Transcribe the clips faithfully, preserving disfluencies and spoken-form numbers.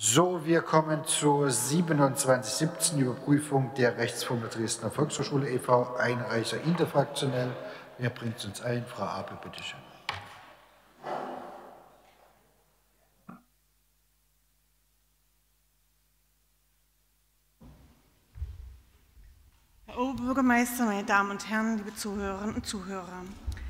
So, wir kommen zur siebenundzwanzig siebzehn, Überprüfung der Rechtsform der Dresdner Volkshochschule e V, Einreicher interfraktionell. Wer bringt es uns ein? Frau Apel, bitteschön. Herr Oberbürgermeister, meine Damen und Herren, liebe Zuhörerinnen und Zuhörer.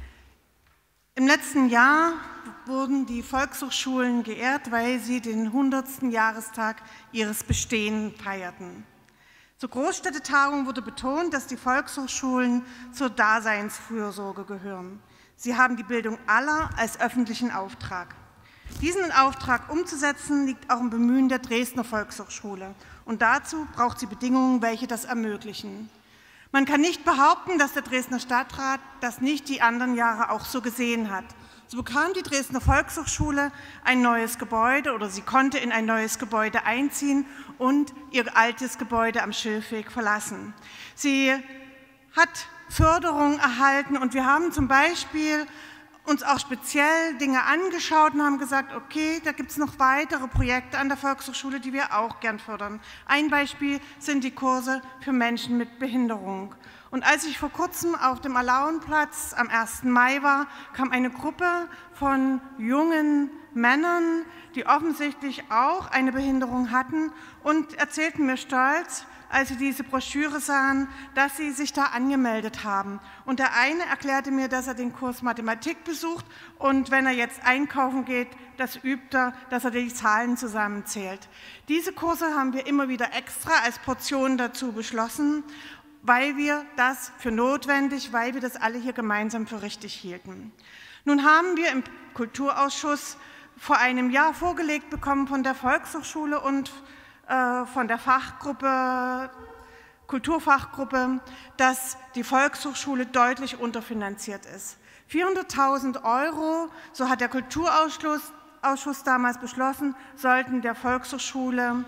Im letzten Jahr wurden die Volkshochschulen geehrt, weil sie den hundertsten Jahrestag ihres Bestehens feierten. Zur Großstädtetagung wurde betont, dass die Volkshochschulen zur Daseinsfürsorge gehören. Sie haben die Bildung aller als öffentlichen Auftrag. Diesen Auftrag umzusetzen, liegt auch im Bemühen der Dresdner Volkshochschule. Und dazu braucht sie Bedingungen, welche das ermöglichen. Man kann nicht behaupten, dass der Dresdner Stadtrat das nicht die anderen Jahre auch so gesehen hat. So bekam die Dresdner Volkshochschule ein neues Gebäude oder sie konnte in ein neues Gebäude einziehen und ihr altes Gebäude am Schilfweg verlassen. Sie hat Förderung erhalten und wir haben zum Beispiel uns auch speziell Dinge angeschaut und haben gesagt, okay, da gibt es noch weitere Projekte an der Volkshochschule, die wir auch gern fördern. Ein Beispiel sind die Kurse für Menschen mit Behinderung. Und als ich vor kurzem auf dem Alaunplatz am ersten Mai war, kam eine Gruppe von jungen Männern, die offensichtlich auch eine Behinderung hatten und erzählten mir stolz, als sie diese Broschüre sahen, dass sie sich da angemeldet haben. Und der eine erklärte mir, dass er den Kurs Mathematik besucht und wenn er jetzt einkaufen geht, das übt er, dass er die Zahlen zusammenzählt. Diese Kurse haben wir immer wieder extra als Portion dazu beschlossen, weil wir das für notwendig, weil wir das alle hier gemeinsam für richtig hielten. Nun haben wir im Kulturausschuss vor einem Jahr vorgelegt bekommen von der Volkshochschule und von der Fachgruppe, Kulturfachgruppe, dass die Volkshochschule deutlich unterfinanziert ist. vierhunderttausend Euro, so hat der Kulturausschuss Ausschuss damals beschlossen, sollten der Volkshochschule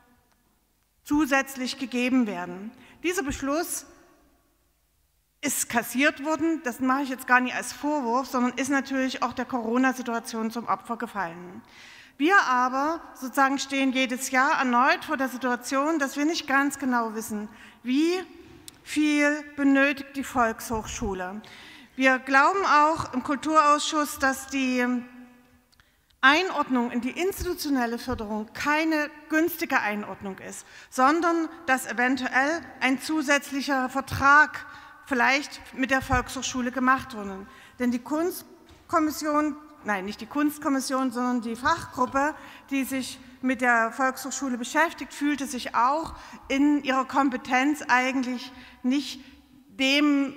zusätzlich gegeben werden. Dieser Beschluss ist kassiert worden, das mache ich jetzt gar nicht als Vorwurf, sondern ist natürlich auch der Corona-Situation zum Opfer gefallen. Wir aber sozusagen stehen jedes Jahr erneut vor der Situation, dass wir nicht ganz genau wissen, wie viel benötigt die Volkshochschule. Wir glauben auch im Kulturausschuss, dass die Einordnung in die institutionelle Förderung keine günstige Einordnung ist, sondern dass eventuell ein zusätzlicher Vertrag vielleicht mit der Volkshochschule gemacht wurde. Denn die Kunstkommission Nein, nicht die Kunstkommission, sondern die Fachgruppe, die sich mit der Volkshochschule beschäftigt, fühlte sich auch in ihrer Kompetenz eigentlich nicht dem,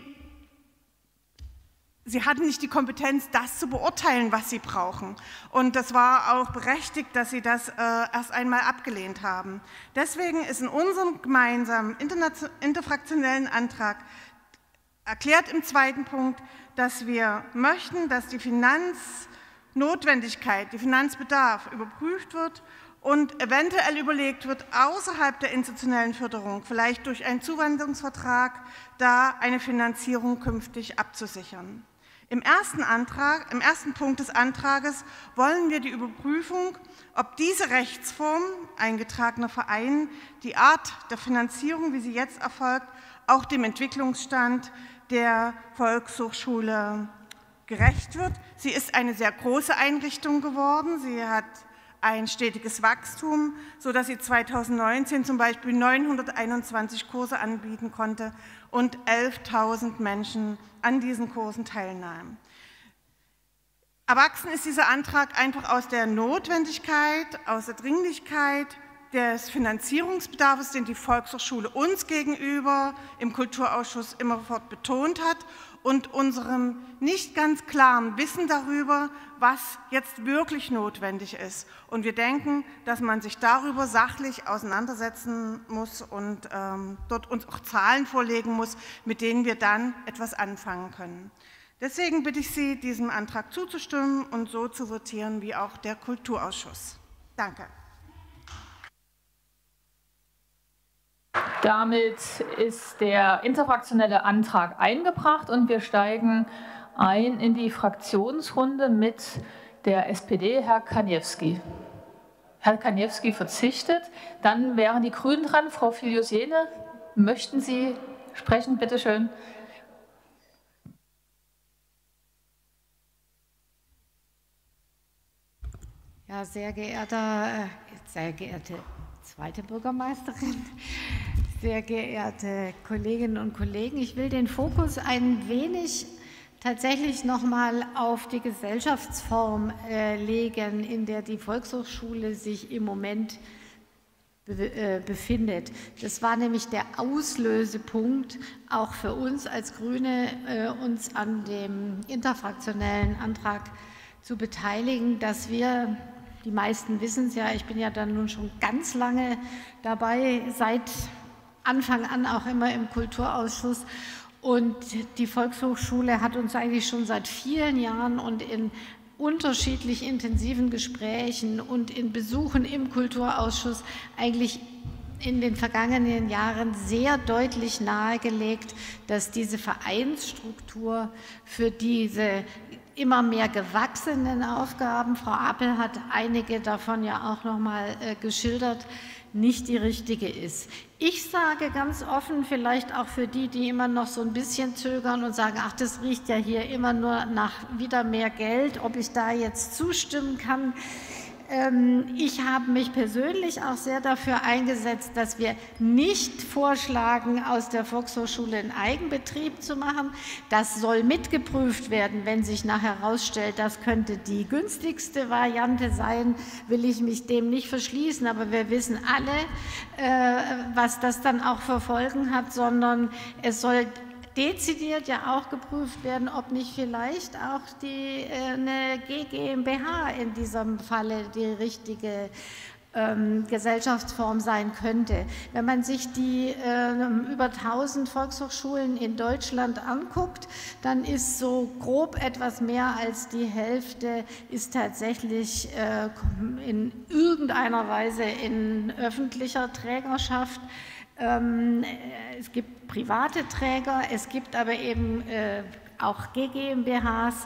sie hatten nicht die Kompetenz, das zu beurteilen, was sie brauchen. Und das war auch berechtigt, dass sie das äh, erst einmal abgelehnt haben. Deswegen ist in unserem gemeinsamen interfraktionellen Antrag erklärt im zweiten Punkt, dass wir möchten, dass die Finanznotwendigkeit, die Finanzbedarf überprüft wird und eventuell überlegt wird, außerhalb der institutionellen Förderung, vielleicht durch einen Zuwanderungsvertrag, da eine Finanzierung künftig abzusichern. Im ersten Antrag, im ersten Punkt des Antrages wollen wir die Überprüfung, ob diese Rechtsform, eingetragener Verein, die Art der Finanzierung, wie sie jetzt erfolgt, auch dem Entwicklungsstand der Volkshochschule gerecht wird. Sie ist eine sehr große Einrichtung geworden. Sie hat ein stetiges Wachstum, sodass sie zweitausendneunzehn zum Beispiel neunhunderteinundzwanzig Kurse anbieten konnte und elftausend Menschen an diesen Kursen teilnahmen. Erwachsen ist dieser Antrag einfach aus der Notwendigkeit, aus der Dringlichkeit des Finanzierungsbedarfs, den die Volkshochschule uns gegenüber im Kulturausschuss immerfort betont hat und unserem nicht ganz klaren Wissen darüber, was jetzt wirklich notwendig ist. Und wir denken, dass man sich darüber sachlich auseinandersetzen muss und ähm, dort uns auch Zahlen vorlegen muss, mit denen wir dann etwas anfangen können. Deswegen bitte ich Sie, diesem Antrag zuzustimmen und so zu votieren wie auch der Kulturausschuss. Danke. Damit ist der interfraktionelle Antrag eingebracht und wir steigen ein in die Fraktionsrunde mit der S P D, Herr Kaniewski. Herr Kaniewski verzichtet. Dann wären die Grünen dran. Frau Filius-Jene, möchten Sie sprechen? Bitte schön. Ja, sehr geehrter, sehr geehrte zweite Bürgermeisterin, sehr geehrte Kolleginnen und Kollegen, ich will den Fokus ein wenig tatsächlich nochmal auf die Gesellschaftsform äh, legen, in der die Volkshochschule sich im Moment be äh, befindet. Das war nämlich der Auslösepunkt auch für uns als Grüne, äh, uns an dem interfraktionellen Antrag zu beteiligen, dass wir, die meisten wissen es ja, ich bin ja dann nun schon ganz lange dabei, seit Anfang an auch immer im Kulturausschuss. Und die Volkshochschule hat uns eigentlich schon seit vielen Jahren und in unterschiedlich intensiven Gesprächen und in Besuchen im Kulturausschuss eigentlich in den vergangenen Jahren sehr deutlich nahegelegt, dass diese Vereinsstruktur für diese immer mehr gewachsenen Aufgaben, Frau Apel hat einige davon ja auch noch mal äh, geschildert, nicht die richtige ist. Ich sage ganz offen, vielleicht auch für die, die immer noch so ein bisschen zögern und sagen, ach, das riecht ja hier immer nur nach wieder mehr Geld, ob ich da jetzt zustimmen kann. Ich habe mich persönlich auch sehr dafür eingesetzt, dass wir nicht vorschlagen, aus der Volkshochschule einen Eigenbetrieb zu machen. Das soll mitgeprüft werden, wenn sich nachher herausstellt, das könnte die günstigste Variante sein, will ich mich dem nicht verschließen. Aber wir wissen alle, was das dann auch für Folgen hat, sondern es soll dezidiert ja auch geprüft werden, ob nicht vielleicht auch die, äh, eine G GmbH in diesem Falle die richtige ähm, Gesellschaftsform sein könnte. Wenn man sich die äh, über tausend Volkshochschulen in Deutschland anguckt, dann ist so grob etwas mehr als die Hälfte ist tatsächlich äh, in irgendeiner Weise in öffentlicher Trägerschaft. Es gibt private Träger, es gibt aber eben äh, auch G GmbHs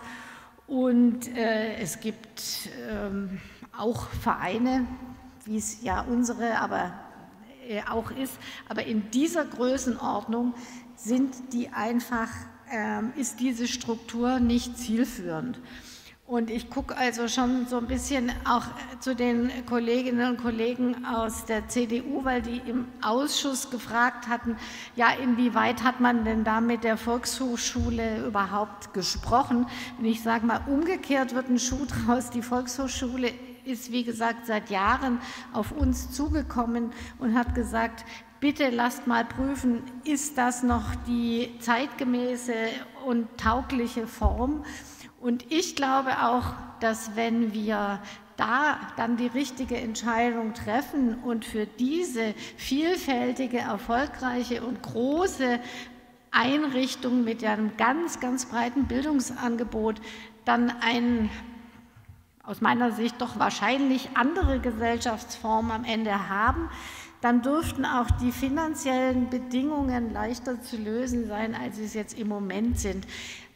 und äh, es gibt ähm, auch Vereine, wie es ja unsere aber äh, auch ist. Aber in dieser Größenordnung sind die einfach, äh, ist diese Struktur nicht zielführend. Und ich gucke also schon so ein bisschen auch zu den Kolleginnen und Kollegen aus der C D U, weil die im Ausschuss gefragt hatten, ja, inwieweit hat man denn da mit der Volkshochschule überhaupt gesprochen? Und ich sage mal, umgekehrt wird ein Schuh draus. Die Volkshochschule ist, wie gesagt, seit Jahren auf uns zugekommen und hat gesagt, bitte lasst mal prüfen, ist das noch die zeitgemäße und taugliche Form? Und ich glaube auch, dass wenn wir da dann die richtige Entscheidung treffen und für diese vielfältige, erfolgreiche und große Einrichtung mit einem ganz, ganz breiten Bildungsangebot dann ein, aus meiner Sicht doch wahrscheinlich andere Gesellschaftsform am Ende haben, dann dürften auch die finanziellen Bedingungen leichter zu lösen sein, als sie es jetzt im Moment sind.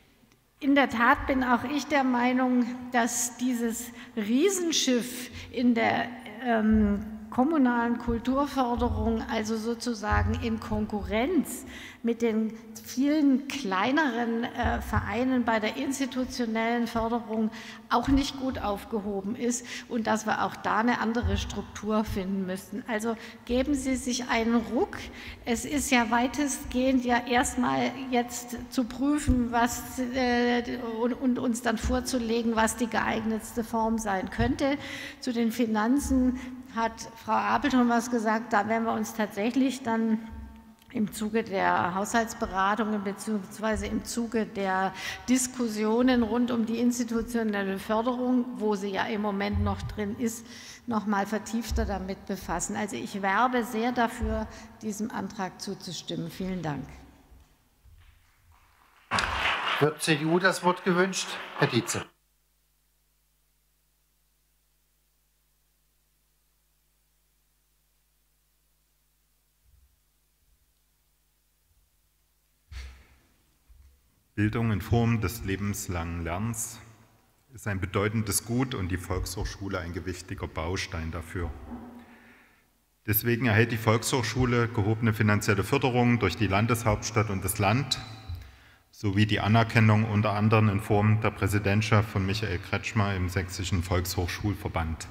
In der Tat bin auch ich der Meinung, dass dieses Riesenschiff in der ähm, kommunalen Kulturförderung, also sozusagen in Konkurrenz mit den vielen kleineren äh, Vereinen bei der institutionellen Förderung auch nicht gut aufgehoben ist und dass wir auch da eine andere Struktur finden müssen. Also geben Sie sich einen Ruck. Es ist ja weitestgehend ja erstmal jetzt zu prüfen, was äh, und, und uns dann vorzulegen, was die geeignetste Form sein könnte. Zu den Finanzen hat Frau Apelton was gesagt, da werden wir uns tatsächlich dann im Zuge der Haushaltsberatungen bzw. im Zuge der Diskussionen rund um die institutionelle Förderung, wo sie ja im Moment noch drin ist, noch mal vertiefter damit befassen. Also ich werbe sehr dafür, diesem Antrag zuzustimmen. Vielen Dank. Wird C D U das Wort gewünscht? Herr Dietze. Bildung in Form des lebenslangen Lernens ist ein bedeutendes Gut und die Volkshochschule ein gewichtiger Baustein dafür. Deswegen erhält die Volkshochschule gehobene finanzielle Förderung durch die Landeshauptstadt und das Land sowie die Anerkennung unter anderem in Form der Präsidentschaft von Michael Kretschmer im Sächsischen Volkshochschulverband.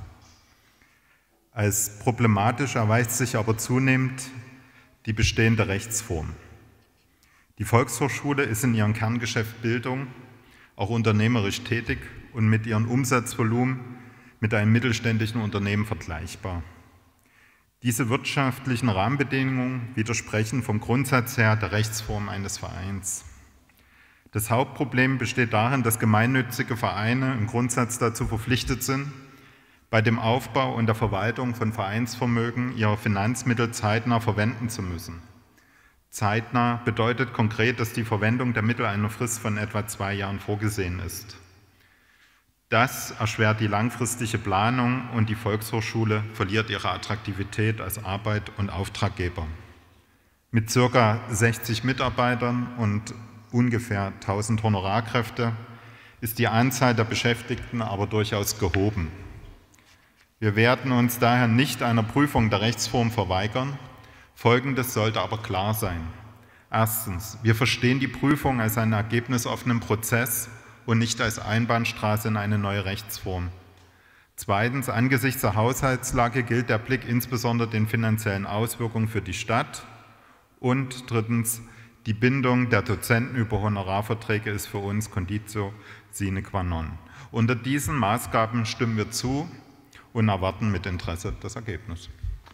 Als problematisch erweist sich aber zunehmend die bestehende Rechtsform. Die Volkshochschule ist in ihrem Kerngeschäft Bildung auch unternehmerisch tätig und mit ihrem Umsatzvolumen mit einem mittelständischen Unternehmen vergleichbar. Diese wirtschaftlichen Rahmenbedingungen widersprechen vom Grundsatz her der Rechtsform eines Vereins. Das Hauptproblem besteht darin, dass gemeinnützige Vereine im Grundsatz dazu verpflichtet sind, bei dem Aufbau und der Verwaltung von Vereinsvermögen ihre Finanzmittel zeitnah verwenden zu müssen. Zeitnah bedeutet konkret, dass die Verwendung der Mittel einer Frist von etwa zwei Jahren vorgesehen ist. Das erschwert die langfristige Planung und die Volkshochschule verliert ihre Attraktivität als Arbeit und Auftraggeber. Mit ca. sechzig Mitarbeitern und ungefähr tausend Honorarkräfte ist die Anzahl der Beschäftigten aber durchaus gehoben. Wir werden uns daher nicht einer Prüfung der Rechtsform verweigern. Folgendes sollte aber klar sein. Erstens, wir verstehen die Prüfung als einen ergebnisoffenen Prozess und nicht als Einbahnstraße in eine neue Rechtsform. Zweitens, angesichts der Haushaltslage gilt der Blick insbesondere den finanziellen Auswirkungen für die Stadt. Und drittens, die Bindung der Dozenten über Honorarverträge ist für uns Conditio sine qua non. Unter diesen Maßgaben stimmen wir zu und erwarten mit Interesse das Ergebnis.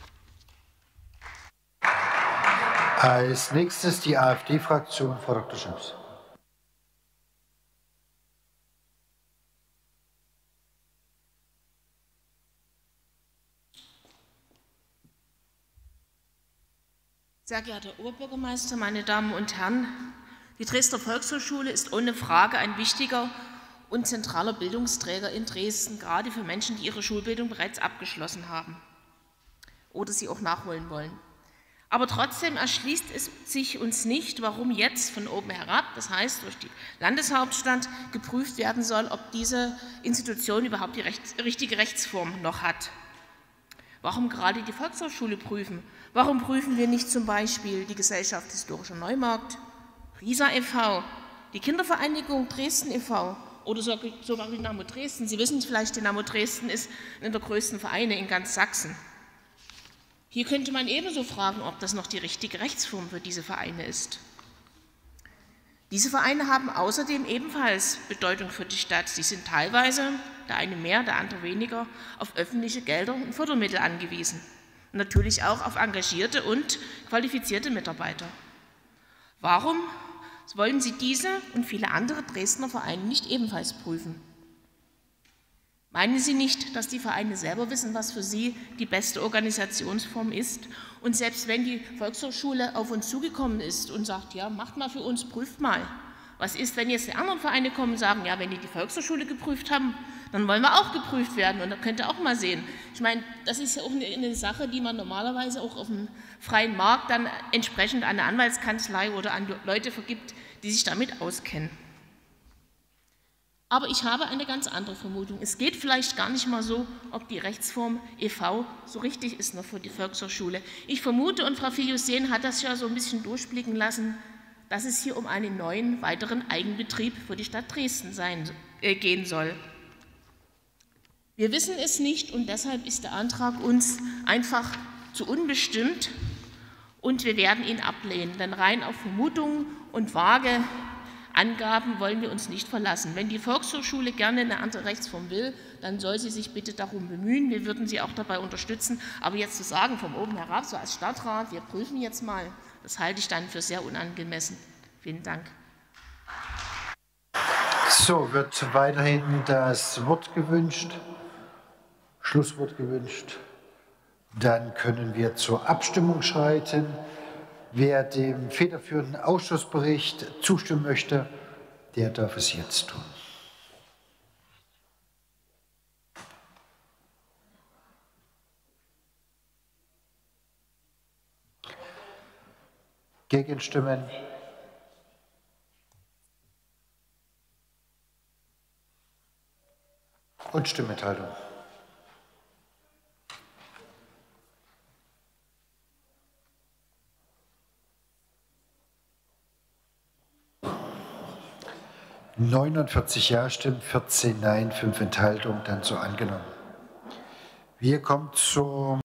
Als nächstes die AfD-Fraktion, Frau Doktor Schöps. Sehr geehrter Oberbürgermeister, meine Damen und Herren, die Dresdner Volkshochschule ist ohne Frage ein wichtiger und zentraler Bildungsträger in Dresden, gerade für Menschen, die ihre Schulbildung bereits abgeschlossen haben oder sie auch nachholen wollen. Aber trotzdem erschließt es sich uns nicht, warum jetzt von oben herab, das heißt durch die Landeshauptstadt, geprüft werden soll, ob diese Institution überhaupt die rechts, richtige Rechtsform noch hat. Warum gerade die Volkshochschule prüfen? Warum prüfen wir nicht zum Beispiel die Gesellschaft Historischer Neumarkt, RISA e V, die Kindervereinigung Dresden e V oder sogar Dynamo Dresden? Sie wissen vielleicht, Dynamo Dresden ist einer der größten Vereine in ganz Sachsen. Hier könnte man ebenso fragen, ob das noch die richtige Rechtsform für diese Vereine ist. Diese Vereine haben außerdem ebenfalls Bedeutung für die Stadt. Sie sind teilweise, der eine mehr, der andere weniger, auf öffentliche Gelder und Fördermittel angewiesen. Und natürlich auch auf engagierte und qualifizierte Mitarbeiter. Warum wollen Sie diese und viele andere Dresdner Vereine nicht ebenfalls prüfen? Meinen Sie nicht, dass die Vereine selber wissen, was für sie die beste Organisationsform ist? Und selbst wenn die Volkshochschule auf uns zugekommen ist und sagt, ja, macht mal für uns, prüft mal. Was ist, wenn jetzt die anderen Vereine kommen und sagen, ja, wenn die die Volkshochschule geprüft haben, dann wollen wir auch geprüft werden und dann könnt ihr auch mal sehen. Ich meine, das ist ja auch eine, eine Sache, die man normalerweise auch auf dem freien Markt dann entsprechend an eine Anwaltskanzlei oder an Leute vergibt, die sich damit auskennen. Aber ich habe eine ganz andere Vermutung. Es geht vielleicht gar nicht mal so, ob die Rechtsform e V so richtig ist noch für die Volkshochschule. Ich vermute, und Frau Filius-Sehn hat das ja so ein bisschen durchblicken lassen, dass es hier um einen neuen, weiteren Eigenbetrieb für die Stadt Dresden sein, äh, gehen soll. Wir wissen es nicht und deshalb ist der Antrag uns einfach zu unbestimmt und wir werden ihn ablehnen, denn rein auf Vermutungen und vage Angaben wollen wir uns nicht verlassen. Wenn die Volkshochschule gerne eine andere Rechtsform will, dann soll sie sich bitte darum bemühen. Wir würden sie auch dabei unterstützen. Aber jetzt zu sagen, von oben herab, so als Stadtrat, wir prüfen jetzt mal, das halte ich dann für sehr unangemessen. Vielen Dank. So, wird weiterhin das Wort gewünscht, Schlusswort gewünscht. Dann können wir zur Abstimmung schreiten. Wer dem federführenden Ausschussbericht zustimmen möchte, der darf es jetzt tun. Gegenstimmen? Und Stimmenthaltung. neunundvierzig Ja-Stimmen, vierzehn Nein, fünf Enthaltungen, dann so angenommen. Wir kommen zum